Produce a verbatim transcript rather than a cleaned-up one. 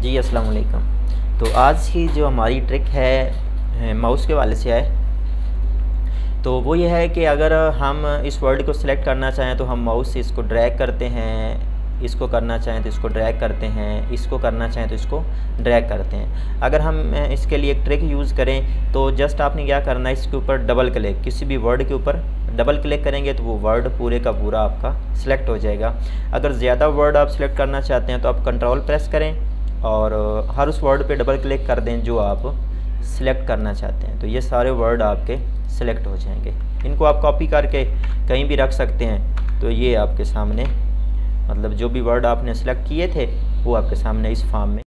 जी अस्सलाम वालेकुम। तो आज की जो हमारी ट्रिक है माउस के वाले से है, तो वो ये है कि अगर हम इस वर्ड को सिलेक्ट करना चाहें तो हम माउस से इसको ड्रैग करते हैं, इसको करना चाहें तो इसको ड्रैग करते हैं, इसको करना चाहें तो इसको ड्रैग करते हैं। अगर हम इसके लिए एक ट्रिक यूज़ करें तो जस्ट आपने क्या करना है, इसके ऊपर डबल क्लिक, किसी भी वर्ड के ऊपर डबल क्लिक करेंगे तो वो वर्ड पूरे का पूरा आपका सिलेक्ट हो जाएगा। अगर ज़्यादा वर्ड आप सिलेक्ट करना चाहते हैं तो आप कंट्रोल प्रेस करें और हर उस वर्ड पे डबल क्लिक कर दें जो आप सिलेक्ट करना चाहते हैं, तो ये सारे वर्ड आपके सिलेक्ट हो जाएंगे। इनको आप कॉपी करके कहीं भी रख सकते हैं। तो ये आपके सामने, मतलब जो भी वर्ड आपने सेलेक्ट किए थे वो आपके सामने इस फॉर्म में